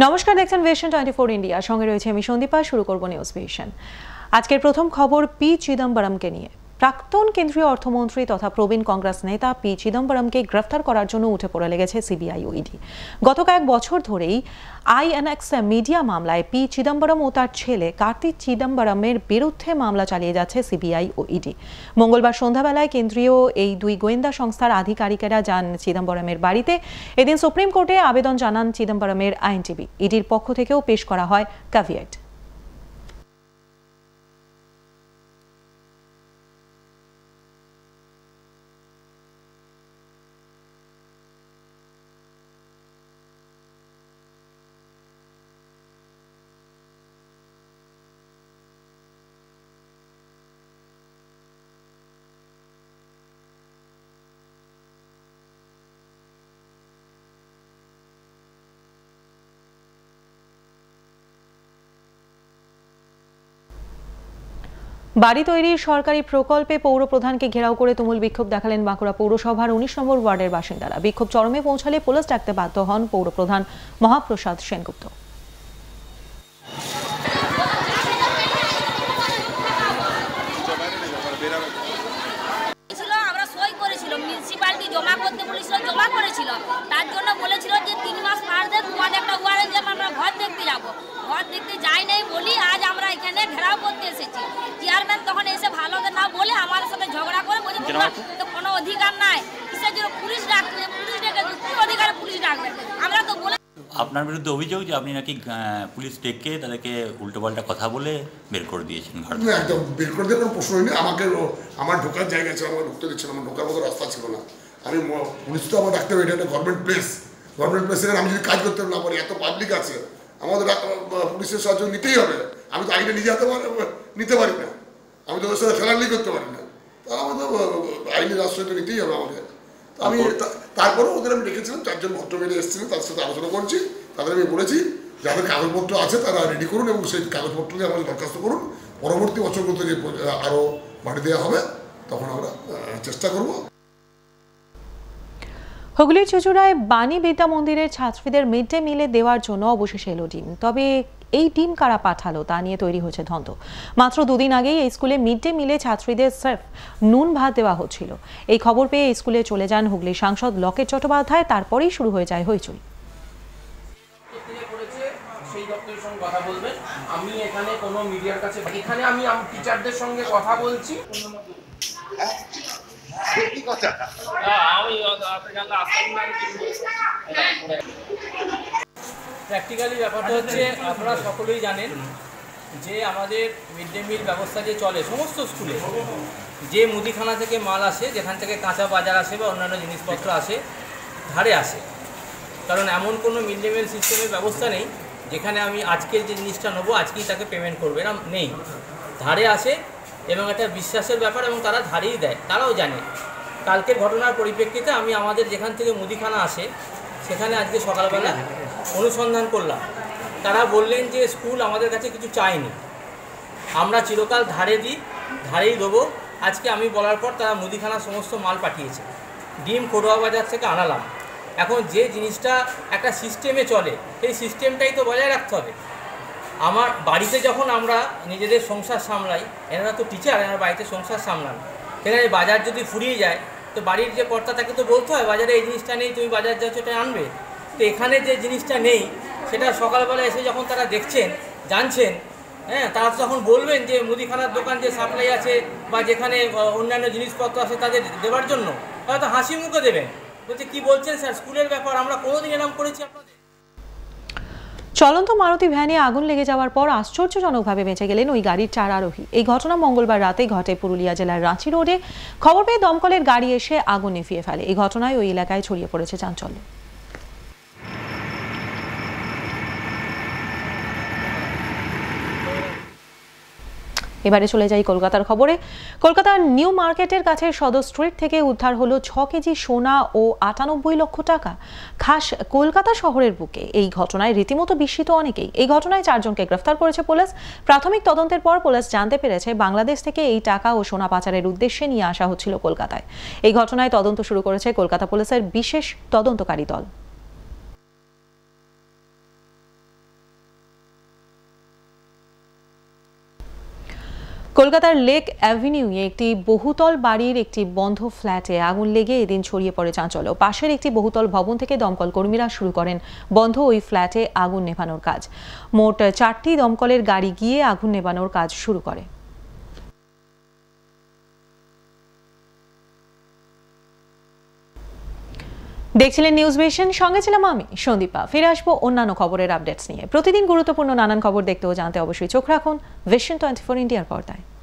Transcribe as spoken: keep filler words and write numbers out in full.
নমস্কার, দেখছেন vision twenty four India. সঙ্গে রয়েছে আমি সন্দীপা। শুরু করব নিউজ ভিশন। আজকের প্রথম খবর পি চিদম্বরমকে নিয়ে। প্রাক্তন কেন্দ্রীয় অর্থমন্ত্রী তথা প্রবীণ কংগ্রেস নেতা পি চিদম্বরমকে গ্রেফতার করার জন্য উঠে পড়ে লেগেছে সিবিআই ও ইডি। গত কয়েক বছর ধরেই আইএনএক্স মিডিয়া মামলায় পি চিদম্বরম ও তার ছেলে কার্তি চিদম্বরমের বিরুদ্ধে মামলা চালিয়ে যাচ্ছে সিবিআই ও ইডি। মঙ্গলবার সন্ধ্যাবেলায় কেন্দ্রীয় এই দুই গোয়েন্দা সংস্থার আধিকারিকেরা যান চিদম্বরমের বাড়িতে। এদিন সুপ্রিম কোর্টে আবেদন জানান চিদম্বরমের আইনজীবী। ইডির পক্ষ থেকেও পেশ করা হয় ক্যাভিয়েট। বাড়ি তৈরির সরকারি প্রকল্পে পৌর প্রধানকে ঘেরাও করে তুমুল বিক্ষোভ দেখালেন বাঁকুড়া পৌরসভার উনিশ নম্বর ওয়ার্ডের বাসিন্দারা। বিক্ষোভ চরমে পৌঁছালে পুলিশ ডাকতে বাধ্য হন পৌর প্রধান মহাপ্রসাদ সেনগুপ্ত। জমা করেছিল তার জন্য বলেছিল যে তিন মাস পার দিয়ে তোমাদের একটা ওয়ারেন্ট যে আমরা ঘর দেখতে যাবো। ঘর দেখতে যাই নাই বলি আজ আমরা এখানে ঘেরাও করতে এসেছি। চেয়ারম্যান তখন এসে ভালো না বলে আমার সাথে ঝগড়া করে বলছে তো কোনো অধিকার নাই, কিসের জন্য পুলিশ ডাকবে, পুলিশ ডেকে কি অধিকারে পুলিশ ডাকবে? আমরা তো বলে আপনার বিরুদ্ধে অভিযোগ যে আপনি নাকি পুলিশ ডেকে তাদেরকে উল্টোপাল্টা কথা বলে বের করে দিয়েছেন ঘর। না, একদম বের করে দেওয়ার কোনো প্রশ্নই নেই। আমাকে আমার ঢোকার জায়গা ছিল, আমাকে ঢুকতে দিচ্ছিল, আমার ঢোকার মতো রাস্তা ছিল না। আমি পুলিশ তো আমার ডাকতে হবে, এটা একটা গভর্নমেন্ট প্লেস। গভর্নমেন্ট প্লেসে আমি যদি কাজ করতে না পারি, এত পাবলিক আছে, আমাদের পুলিশের সাহায্য নিতেই হবে। আমি তো আইনে নিজে হাতে নিতে পারি না, আমি তো ওদের সাথে ফেরালি করতে পারি না। তাহলে আমাদের আইনের আশ্রয় তো নিতেই হবে আমাদের। আমি তারপরেও ওদের আমি ডেকেছিলাম, চারজন ভদ্রমেয়ে এসেছিলেন, তাদের সাথে আলোচনা করছি। তাদের আমি বলেছি যাদের কাগজপত্র আছে তারা রেডি করুন এবং সেই কাগজপত্র দিয়ে আমাদের দরখাস্ত করুন। পরবর্তী বছরগুলোতে যে আরও বাড়ি দেওয়া হবে তখন আমরা চেষ্টা করব। হুগলির চুঁচুড়ায় বাণী বিদ্যা মন্দিরের ছাত্রীদের মিড ডে মিলে দেওয়ার জন্য অবশেষে এলো ডিম। তবে এই ডিম কারা পাঠালো তা নিয়ে তৈরি হয়েছে ধন্দ। মাত্র দুদিন আগেই এই স্কুলে মিড ডে মিলে ছাত্রীদের স্রেফ নুন ভাত দেওয়া হচ্ছিল। এই খবর পেয়ে স্কুলে চলে যান হুগলির সাংসদ লকেট চট্টোপাধ্যায়। তারপরেই শুরু হয়ে যায় হইচই। কথা বলবেন, আমি এখানে কোনো মিডিয়ার কাছে এখানে আমি টিচারদের সঙ্গে কথা বলছি। প্র্যাকটিক্যালি ব্যাপারটা হচ্ছে আপনারা সকলেই জানেন যে আমাদের মিড ডে মিল ব্যবস্থা যে চলে সমস্ত স্কুলে, যে মুদিখানা থেকে মাল আসে, যেখান থেকে কাঁচা বাজার আসে বা অন্যান্য জিনিসপত্র আসে, ধারে আসে। কারণ এমন কোনো মিড ডে মিল সিস্টেমের ব্যবস্থা নেই যেখানে আমি আজকের যে জিনিসটা নেবো আজকেই তাকে পেমেন্ট করবে, না, নেই। ধারে আসে এবং একটা বিশ্বাসের ব্যাপার, এবং তারা ধারেই দেয়, তারাও জানে। কালকের ঘটনার পরিপ্রেক্ষিতে আমি আমাদের যেখান থেকে মুদিখানা আসে সেখানে আজকে সকালবেলা অনুসন্ধান করলাম। তারা বললেন যে স্কুল আমাদের কাছে কিছু চায়নি, আমরা চিরকাল ধারে দিই, ধারেই দেবো। আজকে আমি বলার পর তারা মুদিখানার সমস্ত মাল পাঠিয়েছে। ডিম খড়ুয়া বাজার থেকে আনালাম। এখন যে জিনিসটা একটা সিস্টেমে চলে সেই সিস্টেমটাই তো বজায় রাখতে হবে। আমার বাড়িতে যখন আমরা নিজেদের সংসার সামলাই, এনারা তো টিচার, এনারা বাড়িতে সংসার সামলান, সেখানে বাজার যদি ফুরিয়ে যায় তো বাড়ির যে কর্তা তাকে তো বলতে হয় বাজারে এই জিনিসটা নেই, তুমি বাজার যাচ্ছ এটা আনবে। তো এখানে যে জিনিসটা নেই সেটা সকালবেলা এসে যখন তারা দেখছেন, জানছেন, হ্যাঁ, তারা তো তখন বলবেন যে মুদিখানার দোকান যে সাপ্লাই আছে বা যেখানে অন্যান্য জিনিসপত্র আছে তাদের দেওয়ার জন্য, তারা তো হাসি মুখে দেবেন, বলছে কি বলছেন স্যার, স্কুলের ব্যাপার, আমরা কোনোদিন এরকম করেছি আপনাদের? চলন্ত মারুতি ভ্যানে আগুন লেগে যাওয়ার পর আশ্চর্যজনকভাবে বেঁচে গেলেন ওই গাড়ির চার আরোহী। এই ঘটনা মঙ্গলবার রাতে ঘটে পুরুলিয়া জেলার রাঁচি রোডে। খবর পেয়ে দমকলের গাড়ি এসে আগুন নিভিয়ে ফেলে। এই ঘটনায় ওই এলাকায় ছড়িয়ে পড়েছে চাঞ্চল্য। এবারে চলে যাই কলকাতার খবরে। কলকাতার নিউ মার্কেটের কাছে সদর স্ট্রিট থেকে উদ্ধার হলো ছ কেজি সোনা ও আটানব্বই লক্ষ টাকা, খাস কলকাতা শহরের বুকে। এই ঘটনায় রীতিমতো বিস্মিত অনেকেই। এই ঘটনায় চারজনকে গ্রেফতার করেছে পুলিশ। প্রাথমিক তদন্তের পর পুলিশ জানতে পেরেছে বাংলাদেশ থেকে এই টাকা ও সোনা পাচারের উদ্দেশ্যে নিয়ে আসা হচ্ছিল কলকাতায়। এই ঘটনায় তদন্ত শুরু করেছে কলকাতা পুলিশের বিশেষ তদন্তকারী দল। কলকাতার লেক অ্যাভিনিউয়ে একটি বহুতল বাড়ির একটি বন্ধ ফ্ল্যাটে আগুন লেগে এদিন ছড়িয়ে পড়ে চাঞ্চল্য। পাশের একটি বহুতল ভবন থেকে দমকল কর্মীরা শুরু করেন বন্ধ ওই ফ্ল্যাটে আগুন নেভানোর কাজ। মোট চারটি দমকলের গাড়ি গিয়ে আগুন নেভানোর কাজ শুরু করে। দেখছিলেন নিউজ ভিশন, সঙ্গে ছিলাম আমি সন্দীপা। ফিরে আসবো অন্যান্য খবরের আপডেটস নিয়ে। প্রতিদিন গুরুত্বপূর্ণ নানান খবর দেখতে ও জানতে অবশ্যই চোখ রাখুন ভিশন টোয়েন্টি ফোর ইন্ডিয়ার পর্দায়।